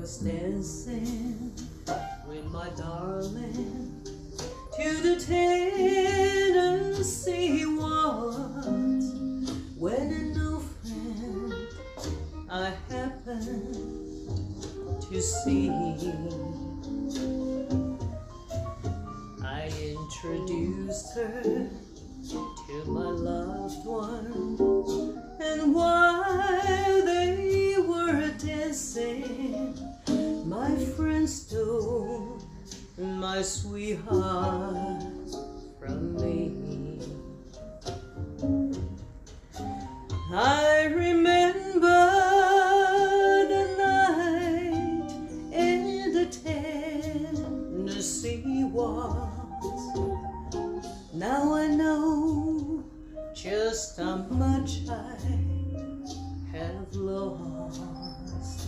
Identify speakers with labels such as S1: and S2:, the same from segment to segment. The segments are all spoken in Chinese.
S1: was dancing with my darling to the Tennessee waltz when an old friend I happened to see. I introduced her to my loved one, and while they were dancing, my friend stole my sweetheart from me. I remember the night in the Tennessee waltz. Now I know just how much I have lost.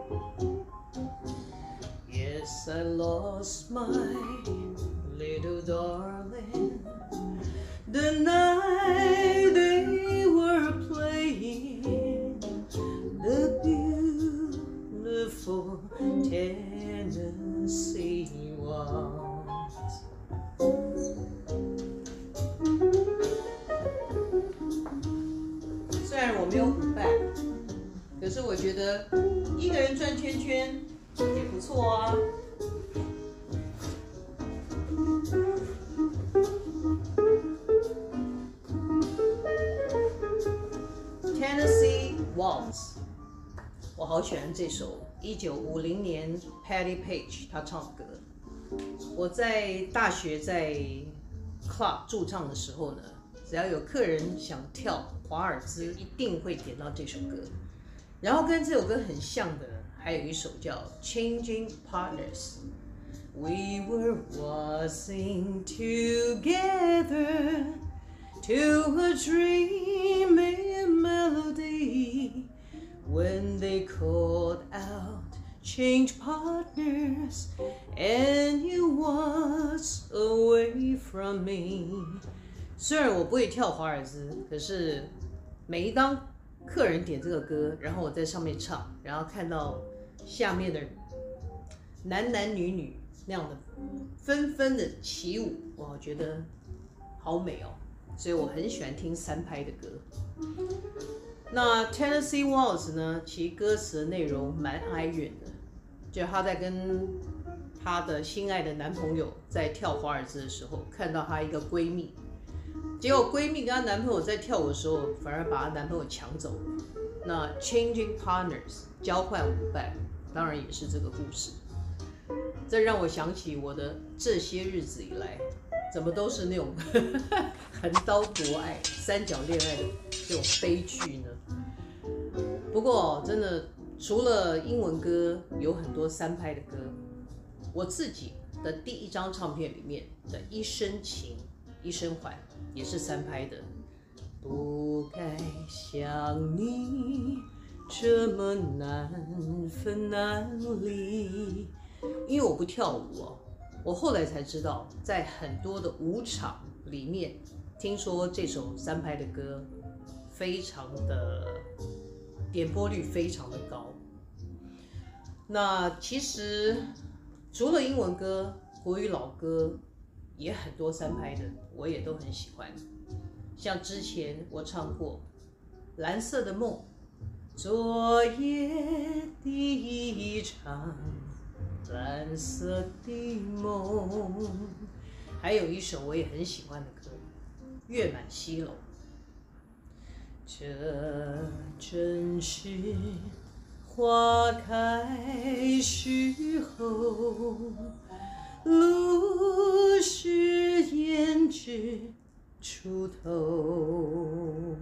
S1: Yes, I lost my little darling the night they were playing the beautiful Tennessee waltz. 虽然我没有舞伴，可是我觉得一个人转圈圈也不错啊。Tennessee Waltz， 我好喜欢这首1950年 Patti Page 她唱的歌。我在大学在 club 驻唱的时候呢，只要有客人想跳华尔兹，一定会点到这首歌。然后跟这首歌很像的，还有一首叫 Changing Partners。We were waltzing together to a dreamy melody when they called out, change partners, and you waltzed away from me. 虽然我不会跳华尔兹，可是每一当客人点这个歌，然后我在上面唱，然后看到下面的男男女女那样的纷纷的起舞，我觉得好美哦。所以我很喜欢听三拍的歌。那 Tennessee Waltz 呢，其实歌词的内容蛮哀怨的，就她在跟她的心爱的男朋友在跳华尔兹的时候，看到她一个闺蜜，结果闺蜜跟她男朋友在跳舞的时候，反而把她男朋友抢走了。那 Changing Partners 交换舞伴，当然也是这个故事。这让我想起我的这些日子以来，怎么都是那种横刀夺爱、三角恋爱的这种悲剧呢？不过真的，除了英文歌，有很多三拍的歌。我自己的第一张唱片里面的《一生情一生还》也是三拍的。不该像你这么难分难离。因为我不跳舞哦，我后来才知道，在很多的舞场里面，听说这首三拍的歌非常的点播率非常的高。那其实除了英文歌，国语老歌也很多三拍的，我也都很喜欢。像之前我唱过《蓝色的梦》，昨夜的一场蓝色的梦，还有一首我也很喜欢的歌《月满西楼》。这正是花开时候，露湿胭脂出头，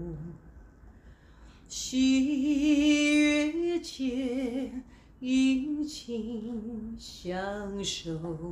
S1: 细月间殷勤相守，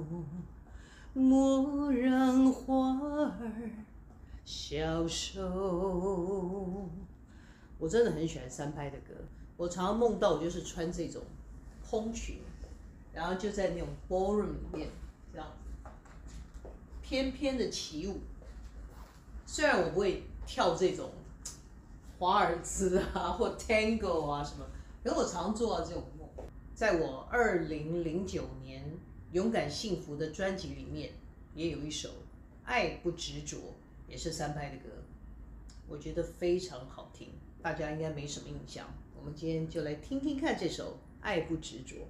S1: 莫让花儿消瘦。我真的很喜欢三拍的歌，我常常梦到我就是穿这种蓬裙，然后就在那种 ballroom 里面这样翩翩的起舞。虽然我不会跳这种华尔兹啊或 tango 啊什么，可是我常常做到这种梦。 在我2009年《勇敢幸福》的专辑里面，也有一首《爱不执着》，也是3拍的歌，我觉得非常好听，大家应该没什么印象。我们今天就来听听看这首《爱不执着》。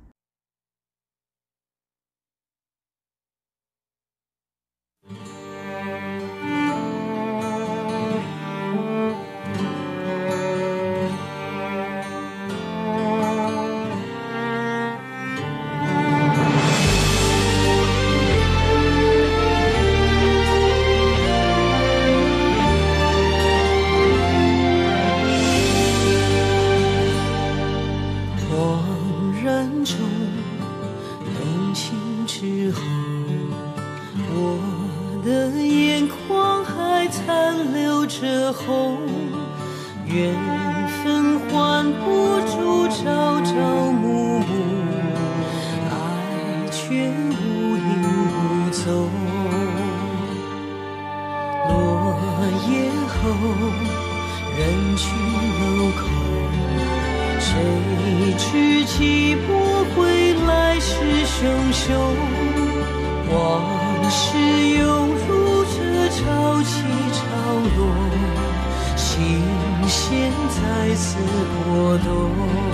S1: 缘分换不住朝朝暮暮，爱却无影无踪。落叶后，人去楼空，谁知寂寞会来势汹汹？往事犹如这潮起潮落，心弦再次波动。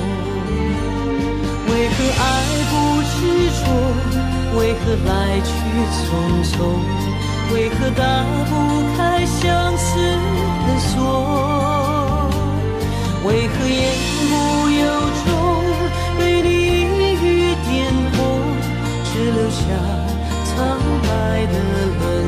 S1: 为何爱不执着？为何来去匆匆？为何打不开相思的锁？为何言不由衷？对你一语点破，只留下苍白的轮廓。